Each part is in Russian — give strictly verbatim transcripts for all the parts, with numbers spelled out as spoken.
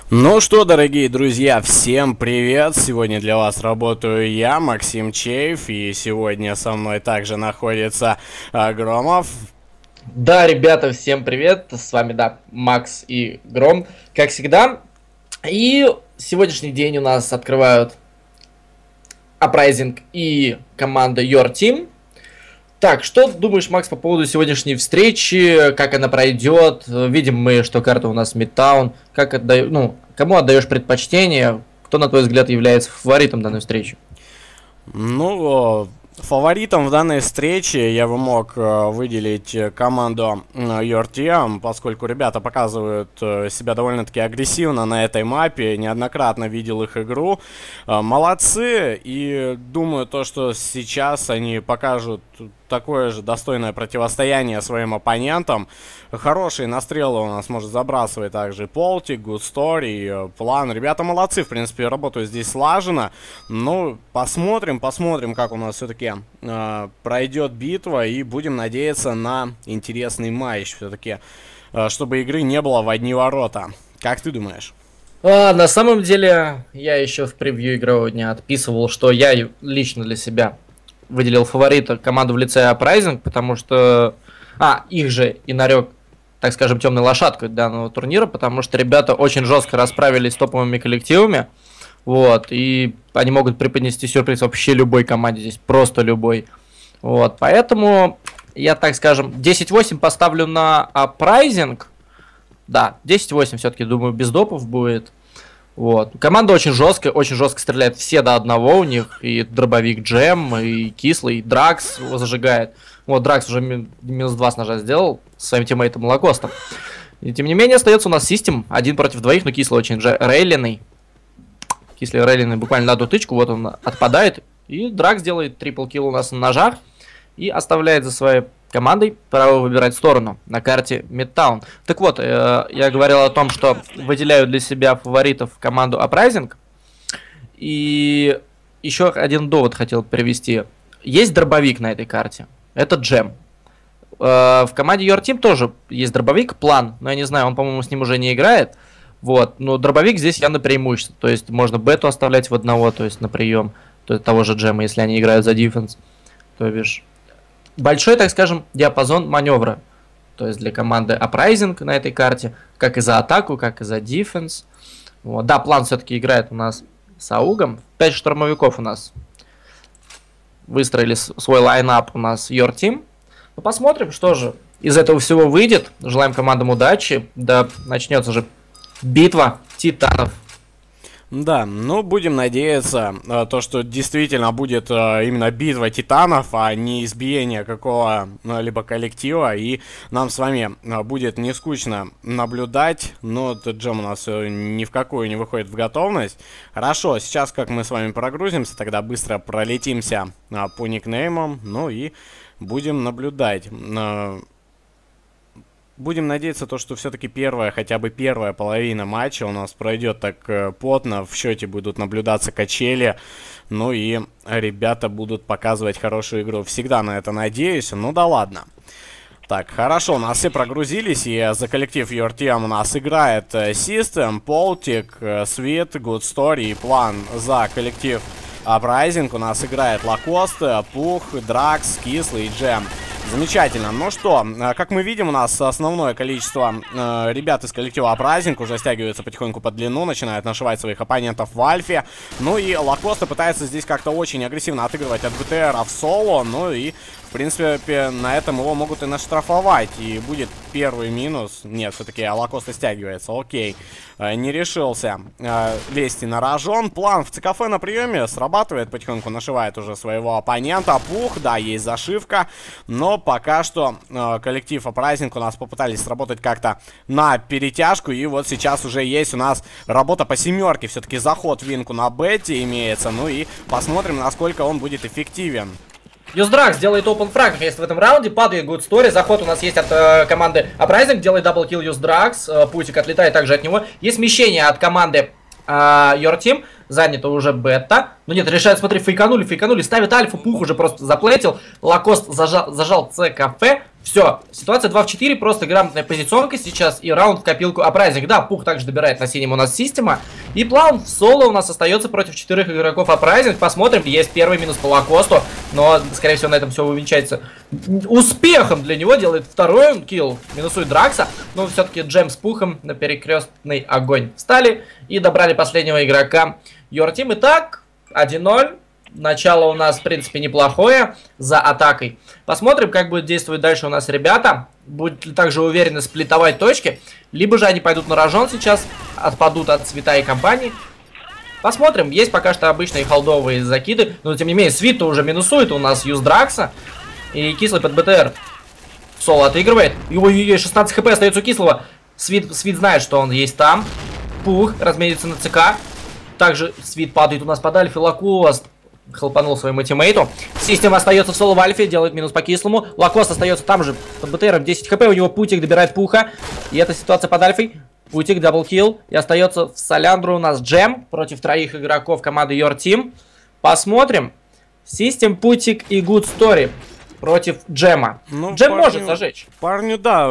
Ну что, дорогие друзья, всем привет! Сегодня для вас работаю я, Максим Чеев, и сегодня со мной также находится а, Громов. Да, ребята, всем привет! С вами, да, Макс и Гром, как всегда. И сегодняшний день у нас открывают Uprising и команда Your Team. Так, что думаешь, Макс, по поводу сегодняшней встречи, как она пройдет? Видим мы, что карта у нас Midtown. Как отда... ну, кому отдаешь предпочтение? Кто, на твой взгляд, является фаворитом данной встречи? Ну, фаворитом в данной встрече я бы мог э, выделить команду э, Your Team, поскольку ребята показывают э, себя довольно-таки агрессивно на этой мапе. Неоднократно видел их игру. Э, молодцы, и думаю, то, что сейчас они покажут такое же достойное противостояние своим оппонентам. Хорошие настрелы у нас может забрасывать также Полтик, Good Story, План. Ребята молодцы, в принципе, работают здесь слаженно. Ну, посмотрим, посмотрим, как у нас все-таки э, пройдет битва. И будем надеяться на интересный матч все-таки, э, чтобы игры не было в одни ворота. Как ты думаешь? А, на самом деле, я еще в превью игрового дня отписывал, что я лично для себя выделил фаворита команду в лице Uprising, потому что... А, их же и нарек, так скажем, темной лошадкой данного турнира, потому что ребята очень жестко расправились с топовыми коллективами. Вот, и они могут преподнести сюрприз вообще любой команде здесь, просто любой. Вот, поэтому я, так скажем, десять восемь поставлю на Uprising. Да, десять восемь все-таки, думаю, без допов будет. Вот. Команда очень жесткая, очень жестко стреляет все до одного у них. И дробовик Джем, и Кислый, и Дракс его зажигает. Вот, Дракс уже ми минус два с ножа сделал со своим тиммейтом Лакостом. И тем не менее остается у нас систем один против двоих, но Кислый очень же рейленный. Кислый рейленный буквально на одну тычку, вот он отпадает. И Дракс делает трипл килл у нас на ножах. И оставляет за своей командой право выбирать сторону на карте Midtown. Так вот, э, я говорил о том, что выделяю для себя фаворитов команду Uprising. И еще один довод хотел привести. Есть дробовик на этой карте. Это Джем. Э, в команде Your Team тоже есть дробовик, План. Но я не знаю, он, по-моему, с ним уже не играет. Вот. Но дробовик здесь явно преимущество. То есть можно бету оставлять в одного, то есть на прием то того же Джема, если они играют за дефенс. То бишь... Большой, так скажем, диапазон маневра. То есть для команды Uprising на этой карте. Как и за атаку, как и за дефенс. Вот. Да, План все-таки играет у нас с Аугом. пять штурмовиков у нас выстроили свой лайнап у нас Your Team. Ну, посмотрим, что же из этого всего выйдет. Желаем командам удачи. Да начнется же битва титанов. Да, ну будем надеяться, э, то, что действительно будет э, именно битва титанов, а не избиение какого-либо коллектива, и нам с вами э, будет не скучно наблюдать, но этот Джем у нас э, ни в какую не выходит в готовность. Хорошо, сейчас как мы с вами прогрузимся, тогда быстро пролетимся э, по никнеймам, ну и будем наблюдать. Э, Будем надеяться, то, что все-таки первая, хотя бы первая половина матча у нас пройдет так э, плотно. В счете будут наблюдаться качели. Ну и ребята будут показывать хорошую игру. Всегда на это надеюсь. Ну да ладно. Так, хорошо, у нас все прогрузились. И за коллектив Your Team у нас играет э, System, Полтик, э, Sweet, Good Story и План. За коллектив Uprising у нас играет Лакост, Пух, Дракс, Кислый и Джем. Замечательно. Ну что, как мы видим, у нас основное количество э, ребят из коллектива Uprising уже стягиваются потихоньку под длину, начинают нашивать своих оппонентов в альфе. Ну и Лакоста пытается здесь как-то очень агрессивно отыгрывать от БТРа в соло. Ну и, в принципе, на этом его могут и наштрафовать. И будет первый минус. Нет, все-таки Лакоста стягивается. Окей. Э, не решился э, лезть на рожон. План в ЦКФ на приеме срабатывает, потихоньку нашивает уже своего оппонента. Пух, да, есть зашивка. Но пока что э, коллектив Uprising у нас попытались сработать как-то на перетяжку. И вот сейчас уже есть у нас работа по семерке. Все-таки заход Винку на бете имеется. Ну и посмотрим, насколько он будет эффективен. Юздракс делает open frag наконец-то в этом раунде, падает Good Story, заход у нас есть от э, команды Uprising, делает даблкил Юздракс, э, Путик отлетает также от него. Есть смещение от команды э, Your Team, занято уже бета. Ну нет, решает, смотри, фейканули, фейканули, ставит альфу, Пух уже просто заплетил, Лакост зажал, зажал ЦКФ, Все, ситуация два в четыре, просто грамотная позиционка сейчас и раунд в копилку Апрайзинг. Да, Пух также добирает на синем у нас система. И план в соло у нас остается против четырех игроков Апрайзинг. Посмотрим, есть первый минус по Лакосту, но, скорее всего, на этом все увенчается успехом для него. Делает второй килл, минусует Дракса. Но все-таки Джем с Пухом на перекрестный огонь встали и добрали последнего игрока Йортим. Итак, один ноль. Начало у нас, в принципе, неплохое за атакой. Посмотрим, как будет действовать дальше у нас ребята. Будут ли также уверены сплитовать точки, либо же они пойдут на рожон сейчас, отпадут от Свита и компании. Посмотрим. Есть пока что обычные холдовые закиды, но тем не менее Свит уже минусует у нас Юз Дракса. И Кислый под БТР соло отыгрывает. Ой-ой-ой, шестнадцать хп остается у Кислого. Свит, Свит знает, что он есть там. Пух разменится на ЦК. Также Свит падает у нас под Альфе. Лакост хелпанул своему тиммейту. Система остается в соло в альфе, делает минус по Кислому. Лакост остается там же под БТРом, десять хп, у него Путик добирает Пуха. И эта ситуация под альфой. Путик, даблкилл. И остается в Соляндру у нас Джем против троих игроков команды Your Team. Посмотрим. Систем, Путик и Good Story против Джема. Ну, Джем парню, может зажечь. Парню, да,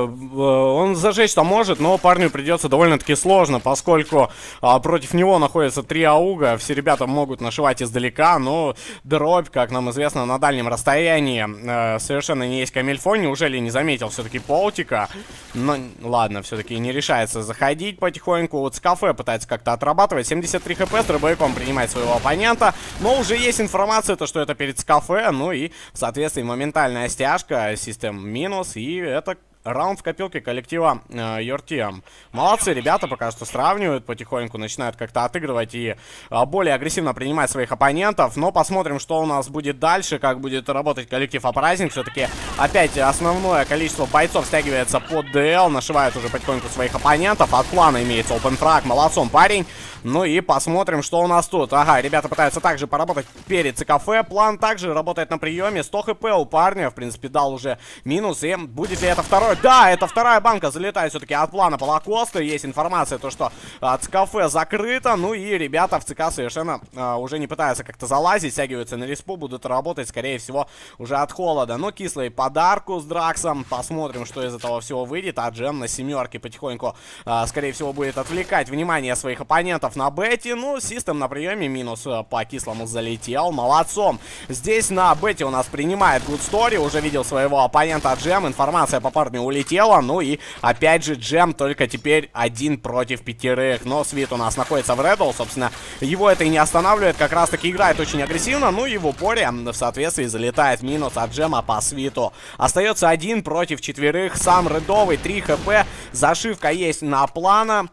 он зажечь-то может, но парню придется довольно-таки сложно, поскольку а, против него находятся три ауга. Все ребята могут нашивать издалека, но дробь, как нам известно, на дальнем расстоянии э, совершенно не есть камильфо. Неужели не заметил все-таки Полтика? Но ладно, все-таки не решается заходить потихоньку. Вот Скафе пытается как-то отрабатывать. семьдесят три хп, с дробовиком принимает своего оппонента. Но уже есть информация, то, что это перед Скафе, ну и в соответствии моментально стяжка, систем минус, и это раунд в копилке коллектива э, Your Team. Молодцы, ребята пока что сравнивают потихоньку, начинают как-то отыгрывать и э, более агрессивно принимать своих оппонентов. Но посмотрим, что у нас будет дальше, как будет работать коллектив Апрайзинг. Все-таки опять основное количество бойцов стягивается под ДЛ, нашивают уже потихоньку своих оппонентов. От плана имеется опенфраг, молодцом парень. Ну и посмотрим, что у нас тут. Ага, ребята пытаются также поработать перед ЦКФ. План также работает на приеме. сто хп у парня, в принципе, дал уже минус. И будет ли это второй? Да, это вторая банка залетает все-таки от плана по Лакосту. Есть информация, то что а, ЦКФ закрыто. Ну и ребята в ЦК совершенно а, уже не пытаются как-то залазить. Стягиваются на респу, будут работать, скорее всего, уже от холода. Но Кислый подарку с Драксом. Посмотрим, что из этого всего выйдет. А Джем на семерке потихоньку, а, скорее всего, будет отвлекать внимание своих оппонентов на бете. Ну, систем на приеме минус а, по Кислому залетел. Молодцом. Здесь на бете у нас принимает Good Story. Уже видел своего оппонента Джем. Информация по парню улетела. Ну и опять же Джем только теперь один против пятерых. Но Свит у нас находится в Реддл. Собственно, его это и не останавливает. Как раз таки играет очень агрессивно. Ну и в упоре в соответствии залетает минус от Джема по Свиту. Остается один против четверых. Сам Редовый, три хп. Зашивка есть на плана.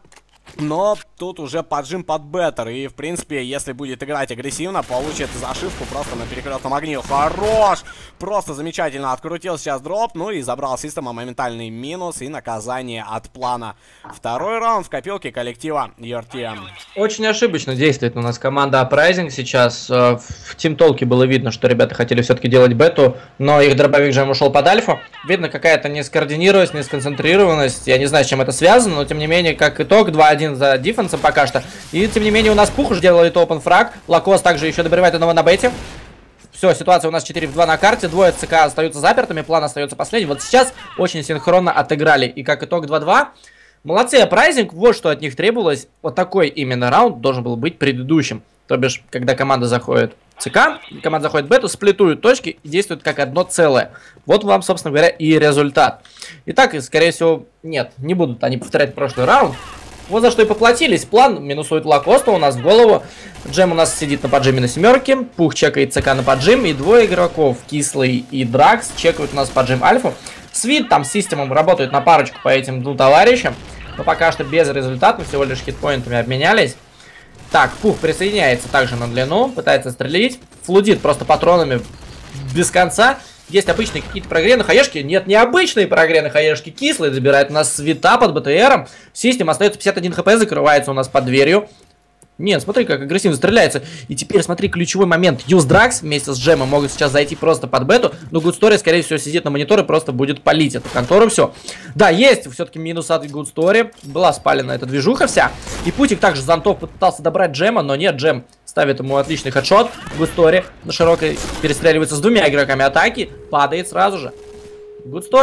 Но тут уже поджим под беттер. И, в принципе, если будет играть агрессивно, получит зашивку просто на перекрестном огне. Хорош! Просто замечательно открутил сейчас дроп. Ну и забрал система моментальный минус и наказание от плана. Второй раунд в копилке коллектива Your Team. Очень ошибочно действует у нас команда Апрайзинг сейчас. В тимтолке было видно, что ребята хотели все-таки делать бету, но их дробовик же ушел под альфу. Видно какая-то нескоординированность, несконцентрированность. Я не знаю, с чем это связано, но тем не менее, как итог, два один за дефенсом пока что. И тем не менее у нас Пух уже делает open фраг. Лакос также еще добивает одного на бете. Все, ситуация у нас четыре в два на карте. Двое ЦК остаются запертыми, план остается последний. Вот сейчас очень синхронно отыграли. И как итог два два. Молодцы, Апрайзинг, вот что от них требовалось. Вот такой именно раунд должен был быть предыдущим. То бишь, когда команда заходит в ЦК, команда заходит в бету, сплитуют точки и действуют как одно целое. Вот вам, собственно говоря, и результат. Итак, скорее всего, нет, не будут они повторять прошлый раунд. Вот за что и поплатились. План минусует Лакоста у нас в голову. Джем у нас сидит на поджиме на семерке. Пух чекает ЦК на поджим. И двое игроков, Кислый и Дракс, чекают у нас поджим Альфу. Свит там с системом работает на парочку по этим двум товарищам. Но пока что без результата, всего лишь хитпоинтами обменялись. Так, Пух присоединяется также на длину. Пытается стрелять. Флудит просто патронами без конца. Есть обычные какие-то прогрены хаешки. Нет, необычные прогрены хаешки. Кислый забирает у нас Свита под БТРом. Систем остается пятьдесят один хп, закрывается у нас под дверью. Нет, смотри, как агрессивно стреляется. И теперь смотри, ключевой момент. Юз Дракс вместе с Джемом могут сейчас зайти просто под бету. Но Good Story, скорее всего, сидит на мониторе, просто будет палить эту контору. Все. Да, есть все-таки минус от Good Story. Была спалена эта движуха вся. И Путик также с зонтов пытался добрать Джема, но нет, Джем ставит ему отличный хедшот. Good Story на широкой перестреливается с двумя игроками атаки. Падает сразу же. Good Story.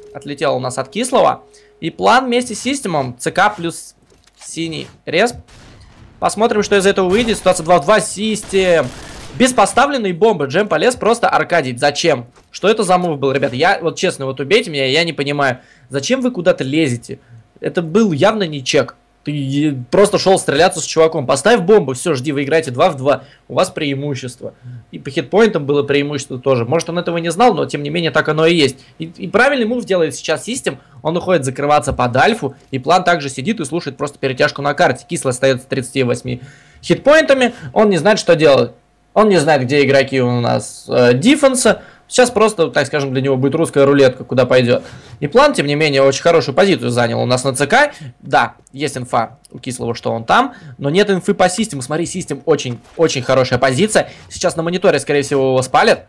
отлетела у нас от Кислого. И план вместе с системом ЦК плюс синий респ. Посмотрим, что из этого выйдет. Ситуация два в два. Систем. Без поставленной бомбы Джем полез просто аркадить. Зачем? Что это за мув был, ребята? Я, вот честно, вот убейте меня, я не понимаю. Зачем вы куда-то лезете? Это был явно не чек. Ты просто шел стреляться с чуваком. Поставь бомбу, все, жди, вы играете два в два. У вас преимущество. И по хитпоинтам было преимущество тоже. Может, он этого не знал, но тем не менее так оно и есть. И, и правильный мув делает сейчас систем. Он уходит закрываться под альфу. И план также сидит и слушает просто перетяжку на карте. Кислый остается с тридцатью восьми хитпоинтами. Он не знает, что делать. Он не знает, где игроки у нас э, дефенса. Сейчас просто, так скажем, для него будет русская рулетка, куда пойдет. И план, тем не менее, очень хорошую позицию занял у нас на ЦК. Да, есть инфа у Кислого, что он там, но нет инфы по систему. Смотри, систем очень-очень хорошая позиция. Сейчас на мониторе, скорее всего, его спалят.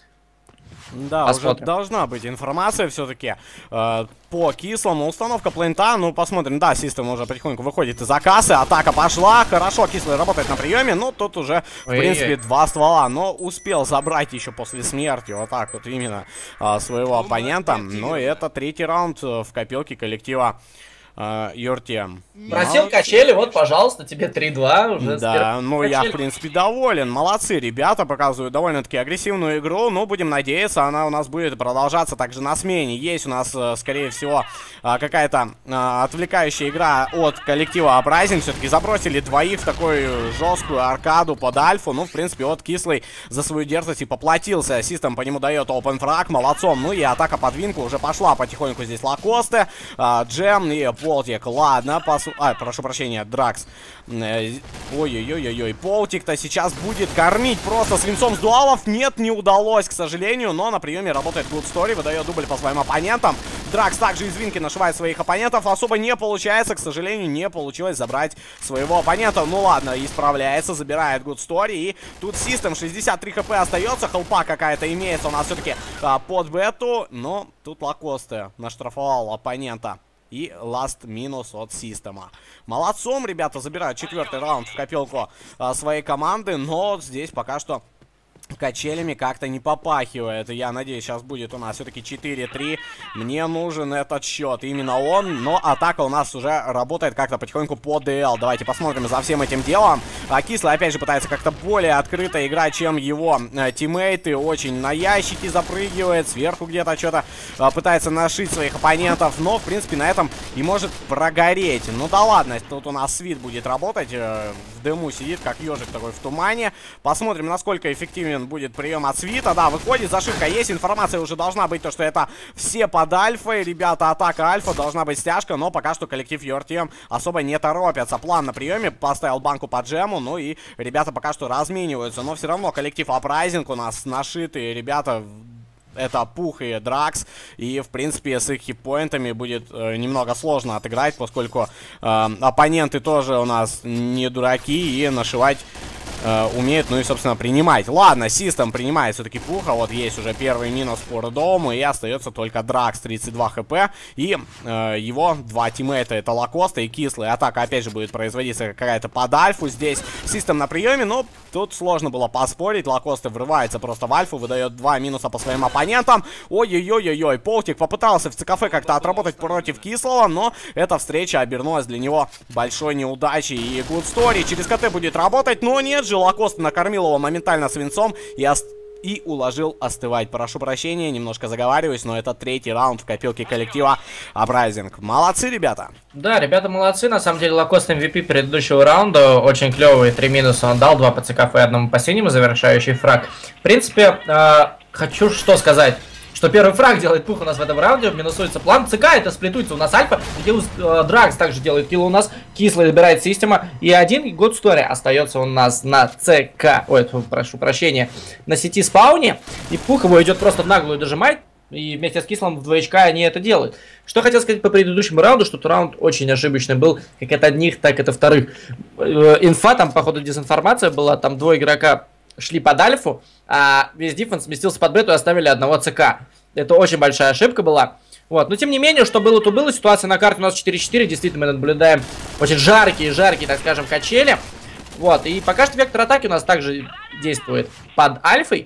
Да, посмотрим. Уже должна быть информация все-таки э, по Кислому. Установка плейнта, ну посмотрим. Да, систем уже потихоньку выходит из кассы. Атака пошла. Хорошо, Кислый работает на приеме. Но тут уже, в Ой-ой-ой. принципе, два ствола. Но успел забрать еще после смерти вот так вот именно э, своего оппонента. Но это третий раунд в копилке коллектива Юрте. Просил качели, вот, пожалуйста, тебе три-два уже. Да, ну я, в принципе, доволен. Молодцы, ребята, показывают довольно-таки агрессивную игру. Ну, будем надеяться, она у нас будет продолжаться также на смене. Есть у нас, скорее всего, какая-то отвлекающая игра от коллектива Uprising. Все-таки забросили двоих в такую жесткую аркаду под альфу. Ну, в принципе, вот Кислый за свою дерзость и поплатился. Систем по нему дает open frag, молодцом. Ну и атака под винку уже пошла потихоньку здесь Лакосте, Джем и Полтик. Ладно, посу... А, прошу прощения, Дракс. Ой-ой-ой-ой-ой. Полтик-то сейчас будет кормить просто свинцом с дуалов. Нет, не удалось, к сожалению. Но на приеме работает Good Story, выдает дубль по своим оппонентам. Дракс также из винки нашивает своих оппонентов. Особо не получается, к сожалению, не получилось забрать своего оппонента. Ну ладно, исправляется, забирает Good Story. И тут систем шестьдесят три хп остается. Хелпа какая-то имеется у нас все-таки а, под бету. Но тут Лакосте наштрафовал оппонента. И ласт минус от система. Молодцом, ребята, забирают четвертый раунд в копилку а, своей команды. Но здесь пока что качелями как-то не попахивает. Я надеюсь, сейчас будет у нас все-таки четыре-три. Мне нужен этот счет. Именно он. Но атака у нас уже работает как-то потихоньку по ДЛ. Давайте посмотрим за всем этим делом. А Кислый опять же пытается как-то более открыто играть, чем его э, тиммейты. Очень на ящики запрыгивает. Сверху где-то что-то э, пытается нашить своих оппонентов. Но, в принципе, на этом и может прогореть. Ну да ладно. Тут у нас свит будет работать. Э, в дыму сидит, как ежик такой в тумане. Посмотрим, насколько эффективен будет прием от свита. Да, выходит, зашивка есть. Информация уже должна быть, то, что это все под альфой. Ребята, атака альфа должна быть стяжка. Но пока что коллектив Юртем особо не торопятся. План на приеме. Поставил банку по джему. Ну и ребята пока что размениваются. Но все равно коллектив Uprising у нас нашитые. Ребята... Это Пух и Дракс. И, в принципе, с их хитпоинтами будет э, немного сложно отыграть, поскольку э, оппоненты тоже у нас не дураки и нашивать э, умеют, ну и, собственно, принимать. Ладно, систем принимает все-таки Пуха. Вот есть уже первый минус по дому. И остается только Дракс, тридцать два хп. И э, его два тиммейта, это Лакоста и Кислый. Атака, опять же, будет производиться какая-то под альфу. Здесь систем на приеме, но тут сложно было поспорить. Лакоста врывается просто в альфу, выдает два минуса по своим оппонентам. Ой-ой-ой-ой-ой. Полтик попытался в ЦКФ как-то отработать против Кислого, но эта встреча обернулась для него большой неудачей. И Good Story через КТ будет работать, но нет же, Лакоста накормил его моментально свинцом и ост... и уложил остывать. Прошу прощения, немножко заговариваюсь, но это третий раунд в копилке коллектива Uprising. Молодцы, ребята. Да, ребята молодцы. На самом деле, Лакост эм ви пи предыдущего раунда. Очень клевый. Три минуса он дал. Два по ЦКФ и одному по синему. Завершающий фраг. В принципе, э, хочу что сказать. Что первый фраг делает Пух у нас в этом раунде, минусуется план. ЦК это сплитуется у нас Альфа, где э, Дракс также делает килл у нас. Кислый забирает система. И один Good Story остается у нас на ЦК. Ой, прошу прощения. На сети спауне. И Пух его идет просто в наглую дожимать. И вместе с Кислым в два очка они это делают. Что хотел сказать по предыдущему раунду, что раунд очень ошибочный был. Как от одних, так и от вторых. Э, инфа, там походу дезинформация была. Там двое игрока шли под альфу, а весь дефенс сместился под бету и оставили одного ЦК. Это очень большая ошибка была. Вот. Но тем не менее, что было, то было. Ситуация на карте у нас четыре-четыре. Действительно, мы наблюдаем очень жаркие-жаркие, так скажем, качели. Вот. И пока что вектор атаки у нас также действует под альфой.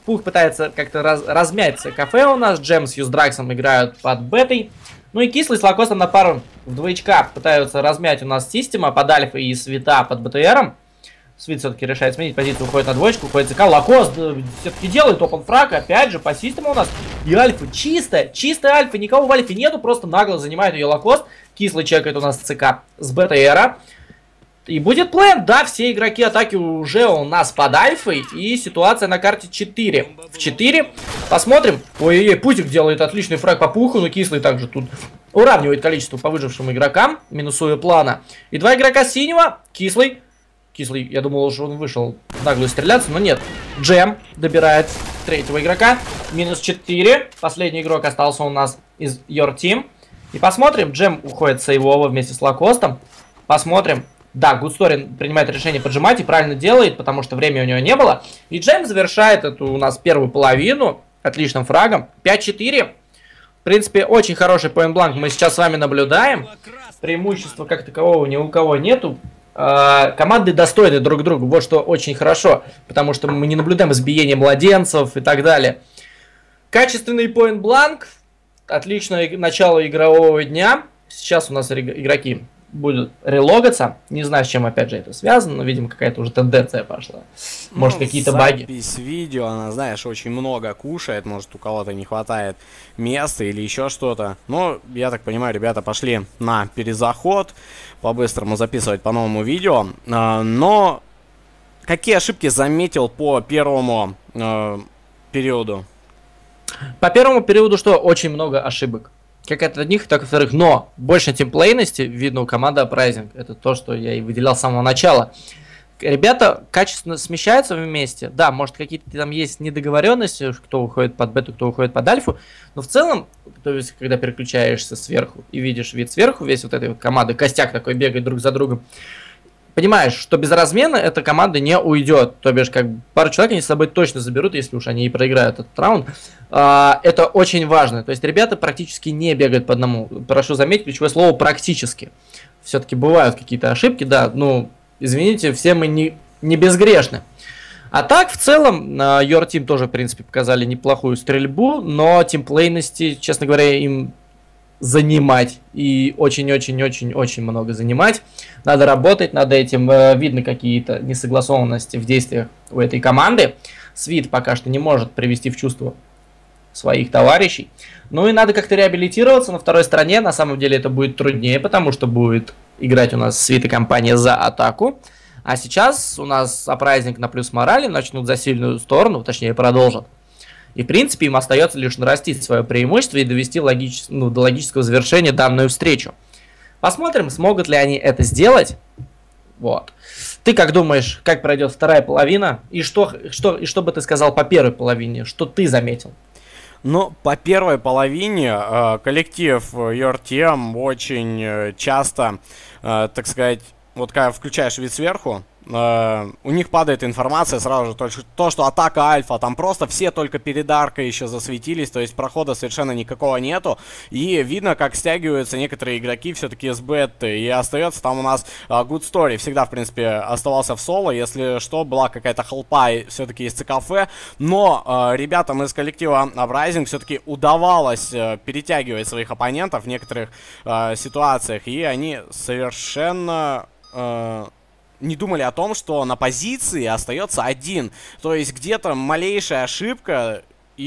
Пух пытается как-то раз, размять кафе у нас. Джем с Юздраксом играют под бетой. Ну и Кислый с Лакостом на пару в двоечка пытаются размять у нас Система под Альфой и Свита под БТРом. Свит все-таки решает сменить позицию, уходит на двоечку, уходит ЦК. Лакост все-таки делает опен фраг, опять же, по Систему у нас. И Альфа чистая, чистая Альфа, никого в Альфе нету, просто нагло занимает ее Лакост. Кислый чекает у нас ЦК с БТРа. И будет план, да, все игроки атаки уже у нас под Альфой. И ситуация на карте четыре в четыре. Посмотрим. Ой-ой-ой, Путик делает отличный фраг по Пуху, но Кислый также тут уравнивает количество по выжившим игрокам, минусуя плана. И два игрока синего, Кислый. Кислый, я думал, что он вышел в наглую стреляться, но нет. Джем добирает третьего игрока. Минус четыре. Последний игрок остался у нас из Your Team. И посмотрим. Джем уходит с сейвова вместе с Лакостом. Посмотрим. Да, Good Story принимает решение поджимать и правильно делает, потому что времени у него не было. И Джем завершает эту у нас первую половину отличным фрагом. пять четыре. В принципе, очень хороший поинт-бланк мы сейчас с вами наблюдаем. Преимущества как такового ни у кого нету. Команды достойны друг друга, вот что очень хорошо, потому что мы не наблюдаем избиения младенцев и так далее. Качественный поинт-бланк, отличное начало игрового дня. Сейчас у нас игроки будут релогаться, не знаю, с чем опять же это связано, но, видимо, какая-то уже тенденция пошла. Может, ну, какие-то баги. Запись видео, она, знаешь, очень много кушает, может, у кого-то не хватает места или еще что-то. Но, я так понимаю, ребята пошли на перезаход, по-быстрому записывать по новому видео. Но какие ошибки заметил по первому э, периоду? По первому периоду что? Очень много ошибок. Как от одних, так и от вторых. Но больше тимплейности видно у команды Uprising. Это то, что я и выделял с самого начала. Ребята качественно смещаются вместе. Да, может, какие-то там есть недоговоренности, кто уходит под бету, кто уходит под альфу. Но в целом, то есть, когда переключаешься сверху и видишь вид сверху, весь вот этой вот команды, костяк такой бегает друг за другом, понимаешь, что без размена эта команда не уйдет. То бишь, как пару человек они с собой точно заберут, если уж они и проиграют этот раунд. А, это очень важно. То есть, ребята практически не бегают по одному. Прошу заметить, ключевое слово «практически». Все-таки бывают какие-то ошибки, да, ну... Извините, все мы не, не безгрешны. А так, в целом, Your Team тоже, в принципе, показали неплохую стрельбу, но тимплейности, честно говоря, им занимать. И очень-очень-очень-очень много занимать. Надо работать над этим. Видно какие-то несогласованности в действиях у этой команды. Свит пока что не может привести в чувство своих товарищей. Ну и надо как-то реабилитироваться на второй стороне. На самом деле это будет труднее, потому что будет играть у нас Свит и компания за атаку. А сейчас у нас Uprising на плюс морали начнут за сильную сторону, точнее продолжат. И в принципе им остается лишь нарастить свое преимущество и довести логич... ну, до логического завершения данную встречу. Посмотрим, смогут ли они это сделать. Вот. Ты как думаешь, как пройдет вторая половина? И что, что, и что бы ты сказал по первой половине? Что ты заметил? Ну, по первой половине э, коллектив Your Team очень э, часто, э, так сказать, вот когда включаешь вид сверху, э, у них падает информация сразу же, то, то, что атака альфа, там просто все только перед аркой еще засветились, то есть прохода совершенно никакого нету, и видно, как стягиваются некоторые игроки все-таки с беты, и остается там у нас э, Good Story, всегда, в принципе, оставался в соло, если что, была какая-то холпа все-таки из ЦКФ, но э, ребятам из коллектива Uprising все-таки удавалось э, перетягивать своих оппонентов в некоторых э, ситуациях, и они совершенно... Э, не думали о том, что на позиции остается один. То есть где-то малейшая ошибка,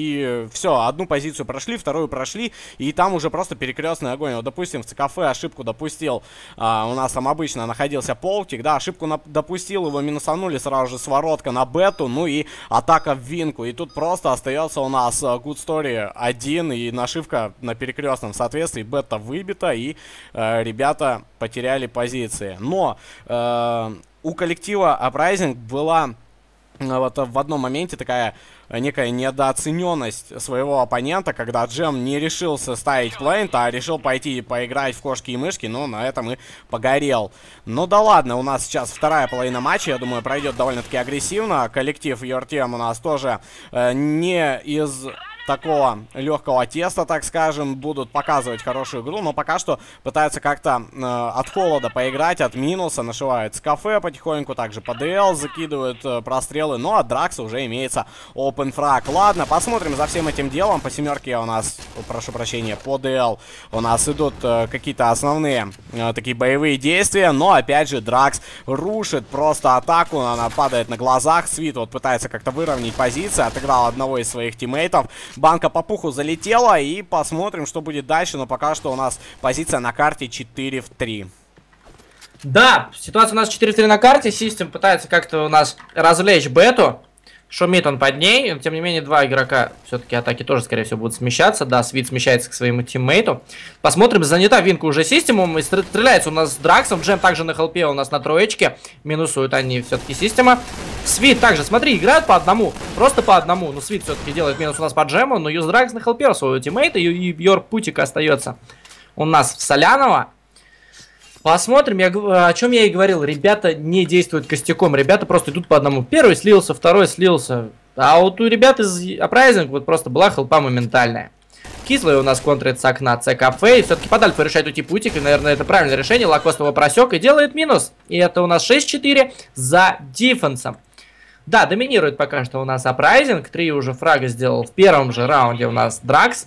и все, одну позицию прошли, вторую прошли, и там уже просто перекрестный огонь. Вот, допустим, в ЦКФ ошибку допустил, а, у нас там обычно находился Полтик, да, ошибку на, допустил, его минусанули сразу же своротка на бету, ну и атака в винку. И тут просто остается у нас Good Story один, и нашивка на перекрестном соответствии, бета выбита, и э, ребята потеряли позиции. Но э, у коллектива Uprising была... Вот в одном моменте такая некая недооцененность своего оппонента, когда Джем не решился ставить плейнт, а решил пойти поиграть в кошки и мышки, но на этом и погорел. Ну да ладно, у нас сейчас вторая половина матча, я думаю, пройдет довольно-таки агрессивно. Коллектив Your Team у нас тоже э, не из такого легкого теста, так скажем, будут показывать хорошую игру, но пока что пытаются как-то э, от холода поиграть, от минуса, нашивают с кафе потихоньку, также по ДЛ закидывают э, прострелы, но от Дракса уже имеется open frag. Ладно, посмотрим за всем этим делом. По семерке у нас, прошу прощения, по ДЛ у нас идут э, какие-то основные э, такие боевые действия, но опять же Дракс рушит просто атаку, она падает на глазах, Свит вот пытается как-то выровнять позиции, отыграл одного из своих тиммейтов. Банка по пуху залетела, и посмотрим, что будет дальше. Но пока что у нас позиция на карте четыре в три. Да, ситуация у нас четыре в три на карте. Систем пытается как-то у нас развлечь бету. Шумит он под ней, но тем не менее два игрока все-таки атаки тоже, скорее всего, будут смещаться. Да, Свит смещается к своему тиммейту. Посмотрим, занята Винка уже системом. И стреляется у нас с Драксом. Джем также на хелпе у нас на троечке. Минусуют они все-таки система. Свит также, смотри, играют по одному. Просто по одному. Но Свит все-таки делает минус у нас по Джему. Но Юз Дракс на хелпе у своего тиммейта. И Йор Путик остается у нас в Солянова. Посмотрим, я, о чем я и говорил. Ребята не действуют костяком. Ребята просто идут по одному. Первый слился, второй слился. А вот у ребят из Uprising вот просто была хелпа моментальная. Кислый у нас контрит с окна ЦКФ. И все-таки под альфа решает уйти Путик. И, наверное, это правильное решение. Лакост его просек и делает минус. И это у нас шесть четыре за диффенсом. Да, доминирует пока что у нас Uprising. Три уже фрага сделал в первом же раунде у нас Дракс.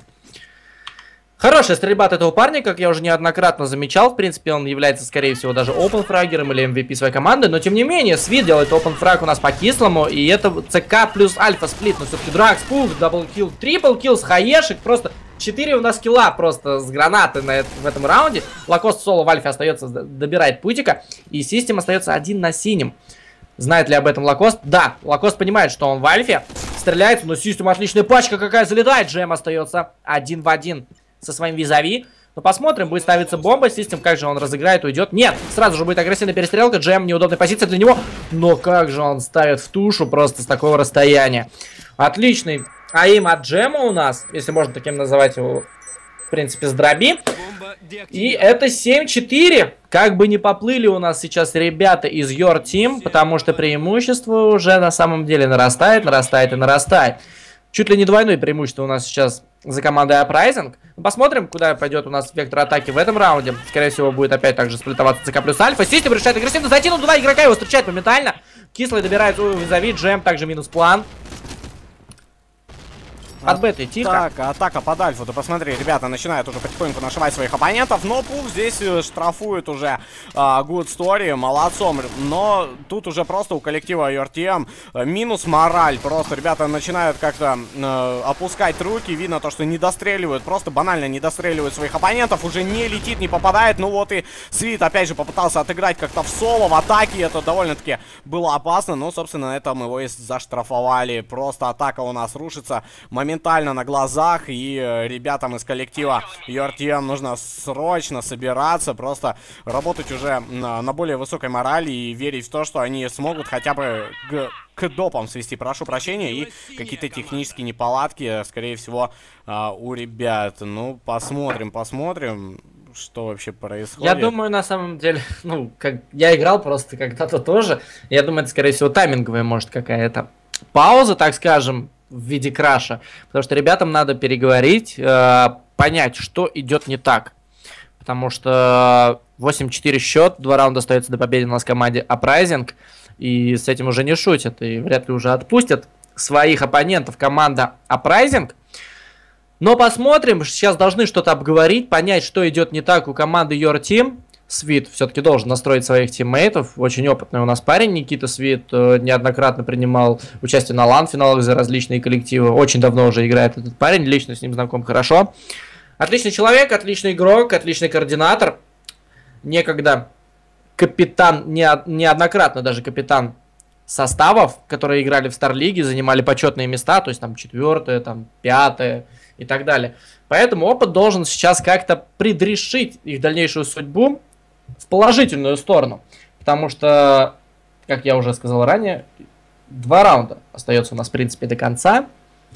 Хорошая стрельба от этого парня, как я уже неоднократно замечал. В принципе, он является, скорее всего, даже опенфрагером или эм ви пи своей команды. Но, тем не менее, Свит делает опенфраг у нас по кислому. И это ЦК плюс альфа сплит. Но все-таки Дракс, пух, даблкилл, триплкилл с хаешек. Просто четыре у нас килла просто с гранаты на это, в этом раунде. Лакост соло в альфе остается, добирает Путика. И систем остается один на синем. Знает ли об этом Лакост? Да, Лакост понимает, что он в альфе. Стреляет, но систем отличная пачка какая залетает. Джем остается один в один со своим визави. Но посмотрим, будет ставиться бомба. Систем, как же он разыграет, уйдет. Нет, сразу же будет агрессивная перестрелка. Джем, неудобная позиция для него. Но как же он ставит в тушу просто с такого расстояния. Отличный аим от Джема у нас, если можно таким называть его, в принципе, с дроби. И это семь четыре. Как бы не поплыли у нас сейчас ребята из Your Team, потому что преимущество уже на самом деле нарастает, нарастает и нарастает. Чуть ли не двойное преимущество у нас сейчас за командой Uprising. Посмотрим, куда пойдет у нас вектор атаки в этом раунде. Скорее всего, будет опять также сплитоваться ЦК плюс альфа. Систем решает агрессивно зайти, но два игрока его встречают моментально. Кислый добирает свою визави, Джем также минус план. От беты, тихо. Так, атака под альфу. Ты посмотри, ребята начинают уже потихоньку нашивать своих оппонентов. Но Пух здесь штрафует уже а, Good Story. Молодцом. Но тут уже просто у коллектива ю ар ти эм минус мораль. Просто ребята начинают как-то э, опускать руки. Видно то, что не достреливают. Просто банально не достреливают своих оппонентов. Уже не летит, не попадает. Ну вот и Свит опять же попытался отыграть как-то в соло, в атаке. Это довольно-таки было опасно. Но, собственно, на этом его и заштрафовали. Просто атака у нас рушится моментально. Моментально на глазах, и э, ребятам из коллектива ю ар ти эм нужно срочно собираться, просто работать уже на, на более высокой морали и верить в то, что они смогут хотя бы к, к допам свести, прошу прощения, и какие-то технические неполадки, скорее всего, э, у ребят. Ну, посмотрим, посмотрим, что вообще происходит. Я думаю, на самом деле, ну, как я играл просто когда-то тоже, я думаю, это, скорее всего, тайминговая, может, какая-то пауза, так скажем, в виде краша, потому что ребятам надо переговорить, э, понять, что идет не так, потому что восемь четыре счет, два раунда остается до победы у нас в команде Uprising, и с этим уже не шутят, и вряд ли уже отпустят своих оппонентов команда Uprising. Но посмотрим, сейчас должны что-то обговорить, понять, что идет не так у команды Your Team. Свит все-таки должен настроить своих тиммейтов. Очень опытный у нас парень Никита Свит. Э, неоднократно принимал участие на лан-финалах за различные коллективы. Очень давно уже играет этот парень. Лично с ним знаком хорошо. Отличный человек, отличный игрок, отличный координатор. Некогда капитан, не, неоднократно даже капитан составов, которые играли в Старлиге, занимали почетные места. То есть там четвертое, там пятое и так далее. Поэтому опыт должен сейчас как-то предрешить их дальнейшую судьбу в положительную сторону. Потому что, как я уже сказал ранее, два раунда остается у нас, в принципе, до конца.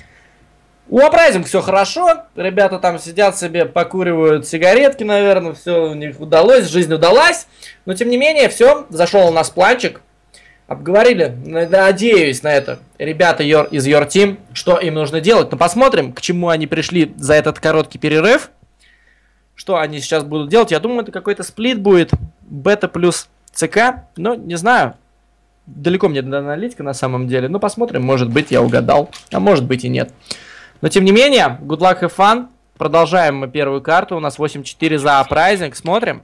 У Uprising все хорошо. Ребята там сидят себе, покуривают сигаретки, наверное. Все у них удалось, жизнь удалась. Но, тем не менее, все. Зашел у нас планчик. обговорили, надеюсь на это, ребята your, из Your Team, что им нужно делать. Но посмотрим, к чему они пришли за этот короткий перерыв. Что они сейчас будут делать. Я думаю, это какой-то сплит будет. Бета плюс ЦК. Ну, не знаю. Далеко мне до аналитика на самом деле. Но посмотрим, может быть, я угадал. А может быть и нет. Но, тем не менее, good luck, have fun. Продолжаем мы первую карту. У нас восемь четыре за Uprising. Смотрим.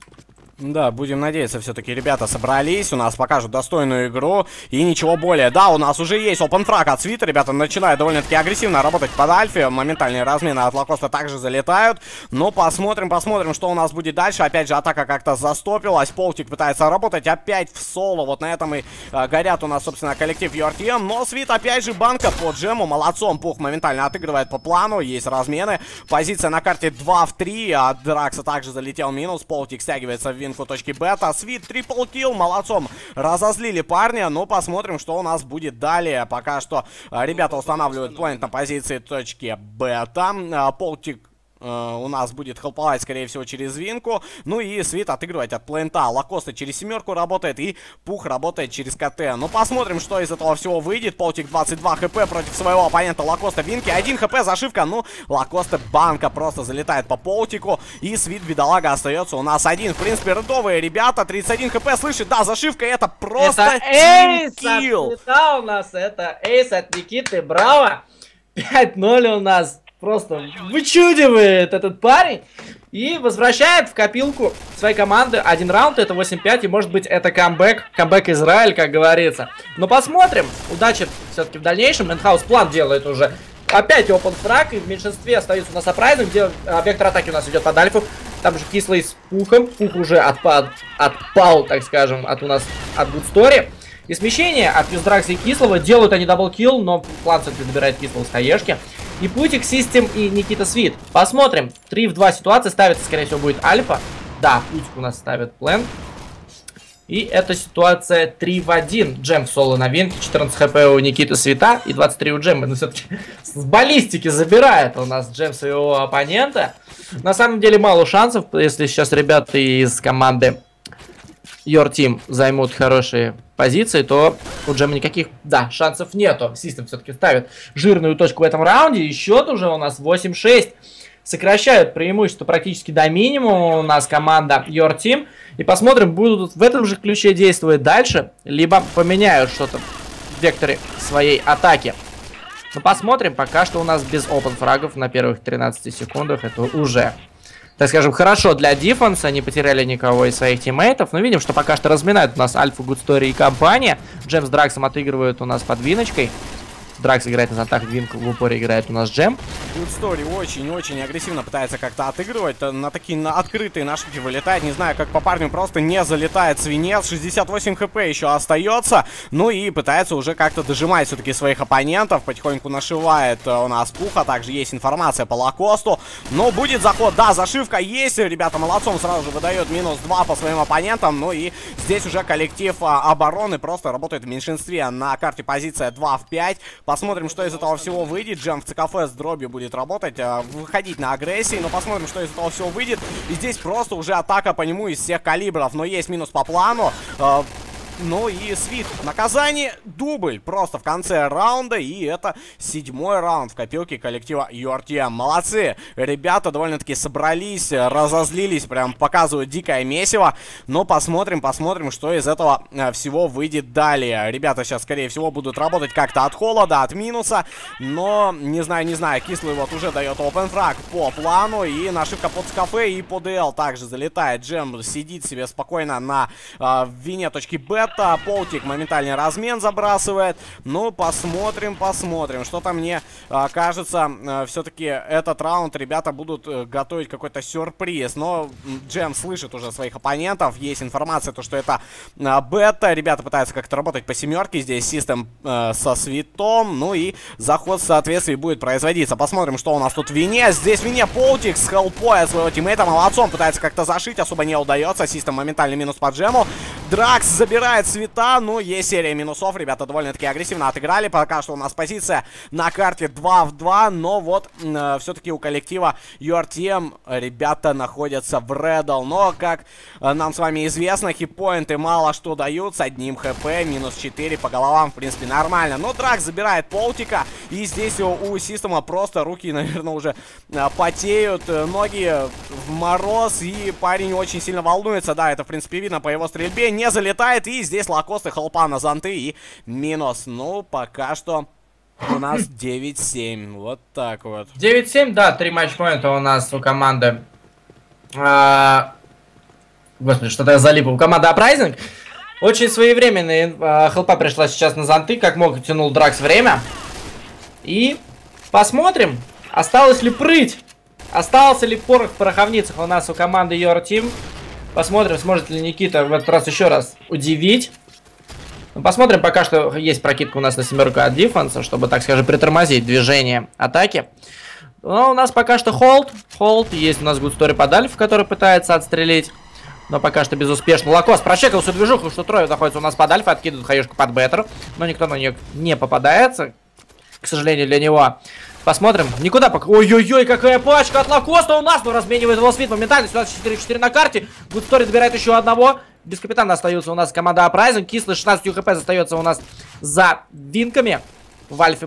Да, будем надеяться, все-таки ребята собрались, у нас покажут достойную игру и ничего более. Да, у нас уже есть open frag от Свита, ребята начинают довольно-таки агрессивно работать под альфе, моментальные размены от Лакоста также залетают. Но посмотрим, посмотрим, что у нас будет дальше. Опять же, атака как-то застопилась, Полтик пытается работать опять в соло, вот на этом и э, горят у нас, собственно, коллектив Your Team. Но Свит опять же банка по джему, молодцом, Пух моментально отыгрывает по плану, есть размены. Позиция на карте два в три, от Дракса также залетел минус, Полтик стягивается в винку точки бета. Свит трипл килл, молодцом, разозлили парня, но посмотрим, что у нас будет далее. Пока что а, ребята устанавливают плейнт на позиции точки бета. а, Полтик Uh, у нас будет хелповать, скорее всего, через винку. Ну и Свит отыгрывать от плейнта. Лакоста через семерку работает и Пух работает через КТ. Ну посмотрим, что из этого всего выйдет. Полтик двадцать два хп против своего оппонента Лакоста винки. один хп, зашивка. Ну, Лакоста банка просто залетает по Полтику. И Свит, бедолага, остается у нас один. В принципе, рядовые ребята. тридцать один хп, слышит? Да, зашивка, это просто тим-килл. Это у нас, это эйс от Никиты. Браво! пять ноль у нас. Просто вычудивает этот парень и возвращает в копилку своей команды один раунд, это восемь пять, и может быть это камбэк, камбэк Израиль, как говорится. Но посмотрим, удачи все-таки в дальнейшем. Мэнхаус план делает уже опять open frag, и в меньшинстве остается у нас Uprising, где а, вектор атаки у нас идет под альфу. Там же Кислый с Пухом, Пух уже отпад, отпал, так скажем, от у нас от Good Story. И смещение от Юздракса и Кислого, делают они даблкилл, но план все-таки добирает Кислого с хаешки. И Путик, Систем и Никита Свит. Посмотрим. три в два ситуации. Ставится, скорее всего, будет альфа. Да, Путик у нас ставит план. И эта ситуация три в один. Джем в соло новинки. четырнадцать хп у Никиты Свита и двадцать три у Джема. Но все-таки с баллистики забирает у нас Джем своего оппонента. На самом деле мало шансов, если сейчас ребята из команды Your Team займут хорошие позиции, то у Джема никаких, да, шансов нету. Систем все-таки ставит жирную точку в этом раунде. И счет уже у нас восемь шесть. Сокращают преимущество практически до минимума у нас команда Your Team. И посмотрим, будут в этом же ключе действовать дальше, либо поменяют что-то в векторе своей атаки. Но посмотрим, пока что у нас без open фрагов на первых тринадцати секундах. Это уже, так скажем, хорошо для дефенса, не потеряли никого из своих тиммейтов. Но видим, что пока что разминают у нас Альфа, Good Story и компания. Джем с Драксом отыгрывают у нас под виночкой. Дракс играет на зонтах, Винк в упоре играет у нас Джем. Good Story очень-очень агрессивно пытается как-то отыгрывать. На такие на открытые нашики вылетает. Не знаю, как по парню просто не залетает свинец. шестьдесят восемь хп еще остается. Ну и пытается уже как-то дожимать все-таки своих оппонентов. Потихоньку нашивает у нас Пуха. Также есть информация по Лакосту. Но будет заход. Да, зашивка есть. Ребята молодцом сразу же выдает минус два по своим оппонентам. Ну и здесь уже коллектив а, обороны просто работает в меньшинстве. На карте позиция два в пять. Посмотрим, что из этого всего выйдет. Джем в ЦКФ с дробью будет работать, выходить на агрессии. Но посмотрим, что из этого всего выйдет. И здесь просто уже атака по нему из всех калибров. Но есть минус по плану. Ну и Свит. Наказание, дубль просто в конце раунда. И это седьмой раунд в копилке коллектива Your Team. Молодцы. Ребята довольно-таки собрались, разозлились, прям показывают дикое месиво. Но посмотрим, посмотрим, что из этого всего выйдет далее. Ребята сейчас, скорее всего, будут работать как-то от холода, от минуса. Но, не знаю, не знаю. Кислый вот уже дает open frag по плану. И нашивка под кафе и по ДЛ также залетает. Джем сидит себе спокойно на э, вине точки Б. Это Полтик моментальный размен забрасывает. Ну, посмотрим, посмотрим. Что-то мне а, кажется, а, все-таки этот раунд ребята будут а, готовить какой-то сюрприз. Но Джем слышит уже своих оппонентов. Есть информация, то, что это а, бета. Ребята пытаются как-то работать по семерке. Здесь систем а, со свитом. Ну и заход в соответствии будет производиться. Посмотрим, что у нас тут в вине. Здесь в вине Полтик с хелпой от своего тиммейта. Молодцом пытается как-то зашить. Особо не удается. Систем моментальный минус по Джему. Дракс забирает цвета, ну, есть серия минусов, ребята довольно-таки агрессивно отыграли, пока что у нас позиция на карте два в два, но вот э, все-таки у коллектива Your Team ребята находятся в Реддл, но, как э, нам с вами известно, хитпоинты мало что дают, с одним хп, минус четыре по головам, в принципе, нормально, но Дракс забирает Полтика, и здесь у, у Система просто руки, наверное, уже э, потеют, э, ноги в мороз, и парень очень сильно волнуется, да, это, в принципе, видно по его стрельбе, не залетает, и здесь лакосты, хелпа на зонты и минус. Ну, пока что у нас девять семь, вот так вот. девять семь, да, три матчпоинта у нас у команды. А... Господи, что-то я залип. У команды Апрайзинг. Очень своевременная а, хелпа пришла сейчас на зонты, как мог тянул Дракс время. И посмотрим, осталось ли прыть, остался ли порох в пороховницах у нас у команды Your Team. Посмотрим, сможет ли Никита в этот раз еще раз удивить. Ну, посмотрим, пока что есть прокидка у нас на семерку от дефенса, чтобы, так скажем, притормозить движение атаки. Но у нас пока что холд. Холд. Есть у нас гудстори под альф, который пытается отстрелить. Но пока что безуспешно. Лакос прочекал всю движуху, что трое находится у нас под альфа, откидывают хаюшку под беттер. Но никто на нее не попадается, к сожалению, для него. Посмотрим. Никуда пока. Ой-ой-ой, какая пачка от Лакоста у нас. Но разменивает его свит моментально. Ситуация четыре четыре на карте. Гудстори добирает еще одного. Без капитана остается у нас команда Апрайзинг. Кислый шестнадцать хп остается у нас за винками в альфе.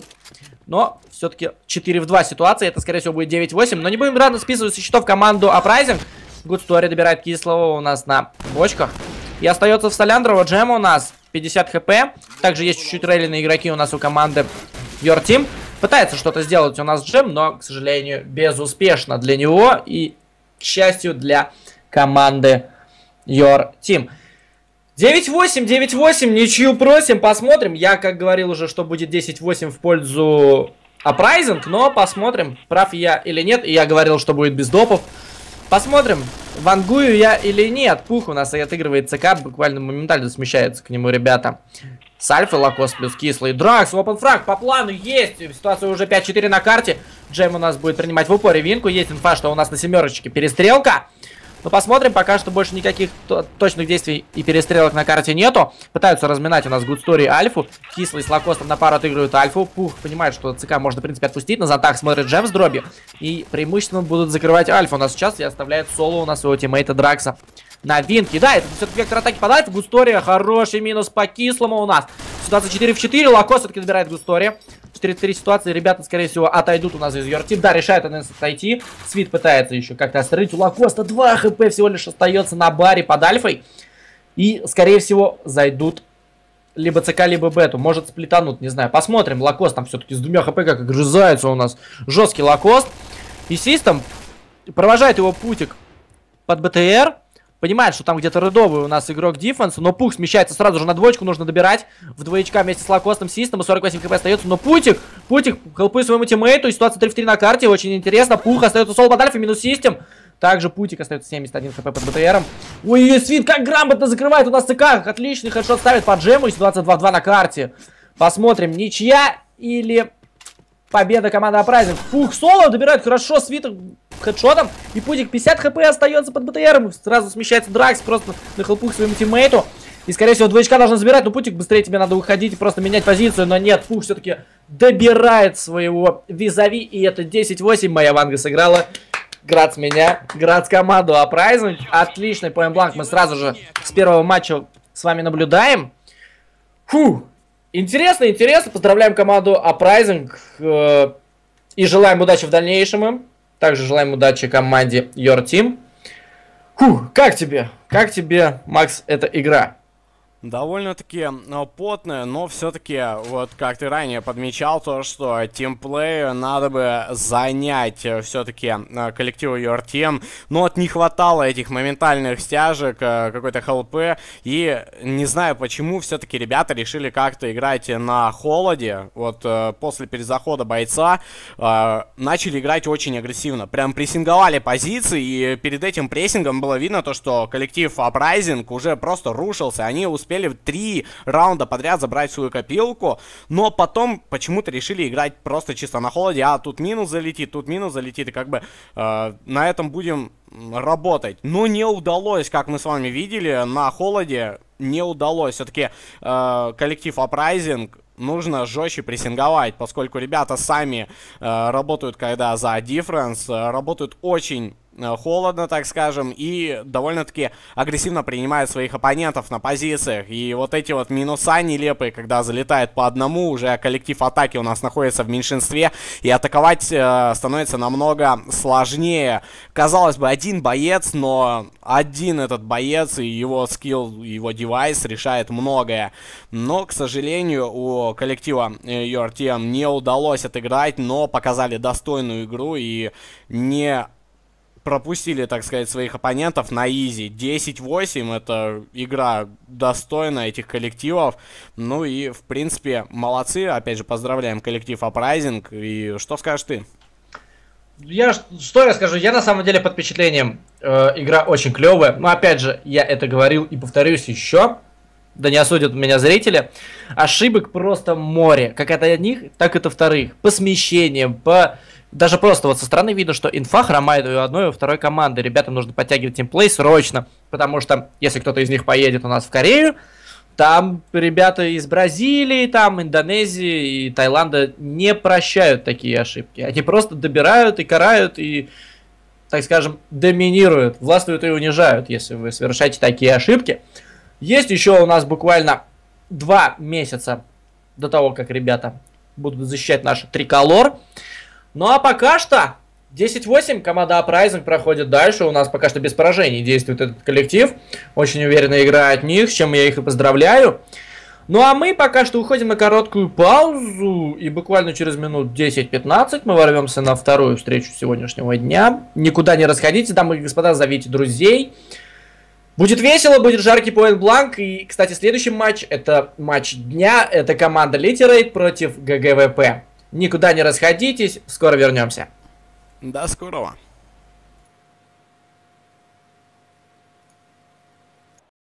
Но все-таки четыре в два ситуация. Это, скорее всего, будет девять восемь. Но не будем рано списывать со счетов команду Апрайзинг. Гудстори добирает Кислого у нас на бочках. И остается в Соляндрово. Джема у нас пятьдесят хп. Также есть чуть-чуть рейлиные игроки у нас у команды Your Team. Пытается что-то сделать у нас Джем, но, к сожалению, безуспешно для него. И, к счастью, для команды Your Team. девять восемь, девять восемь, ничью просим, посмотрим. Я, как говорил уже, что будет десять восемь в пользу Апрайзинг, но посмотрим, прав я или нет. И я говорил, что будет без допов. Посмотрим, вангую я или нет. Пух у нас отыгрывает ЦК, буквально моментально смещаются к нему ребята. С альфой Лакос плюс Кислый. Дракс, опен фраг по плану есть. Ситуация уже пять четыре на карте. Джем у нас будет принимать в упоре винку. Есть инфа, что у нас на семерочке перестрелка. Но посмотрим, пока что больше никаких точных действий и перестрелок на карте нету. Пытаются разминать у нас Гудстори альфу. Кислый с Лакостом на пару отыгрывают альфу. Пух понимает, что ЦК можно, в принципе, отпустить. На зонтах смотрит Джем с дробью. И преимущественно будут закрывать альфу у нас сейчас. И оставляет соло у нас своего тиммейта Дракса на винке. Да, это все-таки вектор атаки под альфу. Гудстори хороший минус по Кислому у нас. Ситуация четыре в четыре. Лакос все-таки добирает Гудстори. четыре в три ситуации. Ребята, скорее всего, отойдут у нас из Your Team. Да, решает он отойти. Свит пытается еще как-то остановить. У Лакоста два хп всего лишь остается на баре под альфой. И, скорее всего, зайдут либо ЦК, либо бету. Может сплитанут, не знаю. Посмотрим. Лакост там все-таки с двумя хп как огрызается у нас. Жесткий Лакост. И Систем провожает его путик под БТР. Понимает, что там где-то редовый у нас игрок дефенса, но Пух смещается сразу же на двоечку, нужно добирать. В двоечка вместе с Лакостом Систем, сорок восемь хп остается, но Путик, Путик хелпует своему тиммейту, ситуация три в три на карте, очень интересно. Пух остается соло под альфа, минус Систем. Также Путик остается семьдесят один хп под БТРом. Ой, Свит как грамотно закрывает у нас ЦК, отличный хедшот ставит по Джему, и ситуация два в два на карте. Посмотрим, ничья или победа команды Апрайзинг. Пух соло добирает хорошо Свита хедшотом. И Путик пятьдесят хп остается под БТРом. Сразу смещается Дракс просто на хелпу к своему тиммейту. И, скорее всего, двоечка должен забирать. Но Путик, быстрее тебе надо уходить и просто менять позицию. Но нет, Пух все-таки добирает своего визави. И это десять восемь. Моя ванга сыграла. Град с меня. Град с команду Апрайзинг. Отличный поинт-бланк. Мы сразу же с первого матча с вами наблюдаем. Фу. Интересно, интересно. Поздравляем команду Апрайзинг. Э, и желаем удачи в дальнейшем им. Также желаем удачи команде Your Team. Фу, как тебе? Как тебе, Макс, эта игра? Довольно-таки ну, потная, но все-таки, вот как ты ранее подмечал, то, что тимплею надо бы занять все-таки коллективу Your Team, но вот не хватало этих моментальных стяжек, какой-то хелпы, и не знаю почему все-таки ребята решили как-то играть на холоде, вот после перезахода бойца начали играть очень агрессивно, прям прессинговали позиции, и перед этим прессингом было видно то, что коллектив Апрайзинг уже просто рушился, они успели успели три раунда подряд забрать свою копилку, но потом почему-то решили играть просто чисто на холоде, а тут минус залетит, тут минус залетит, и как бы э, на этом будем работать. Но не удалось, как мы с вами видели, на холоде не удалось. Все-таки э, коллектив Uprising нужно жестче прессинговать, поскольку ребята сами э, работают, когда за Difference, э, работают очень э, холодно, так скажем, и довольно-таки агрессивно принимают своих оппонентов на позициях. И вот эти вот минуса нелепые, когда залетает по одному, уже коллектив атаки у нас находится в меньшинстве, и атаковать э, становится намного сложнее. Казалось бы, один боец, но один этот боец и его скилл, его девайс решает многое. Но, к сожалению, у коллектива Your Team не удалось отыграть, но показали достойную игру и не пропустили, так сказать, своих оппонентов на изи. десять восемь, это игра достойна этих коллективов. Ну и, в принципе, молодцы. Опять же, поздравляем коллектив Uprising. И что скажешь ты? Я что я скажу? Я на самом деле под впечатлением. Э, игра очень клевая. Но опять же, я это говорил и повторюсь еще. Да не осудят меня зрители. Ошибок просто море. Как от одних, так и от вторых. По смещениям, по... Даже просто вот со стороны видно, что инфа хромает у одной и у второй команды. Ребятам нужно подтягивать тимплей срочно. Потому что, если кто-то из них поедет у нас в Корею, там ребята из Бразилии, там Индонезии и Таиланда не прощают такие ошибки. Они просто добирают и карают, и, так скажем, доминируют, властвуют и унижают, если вы совершаете такие ошибки. Есть еще у нас буквально два месяца до того, как ребята будут защищать наш триколор. Ну а пока что десять восемь, команда Uprising проходит дальше. У нас пока что без поражений действует этот коллектив. Очень уверенно играет от них, с чем я их и поздравляю. Ну а мы пока что уходим на короткую паузу. И буквально через минут десять-пятнадцать мы ворвемся на вторую встречу сегодняшнего дня. Никуда не расходите, дамы и господа, зовите друзей. Будет весело, будет жаркий Point Blank. И, кстати, следующий матч, это матч дня. Это команда Literate против ГГВП. Никуда не расходитесь, скоро вернемся. До скорого.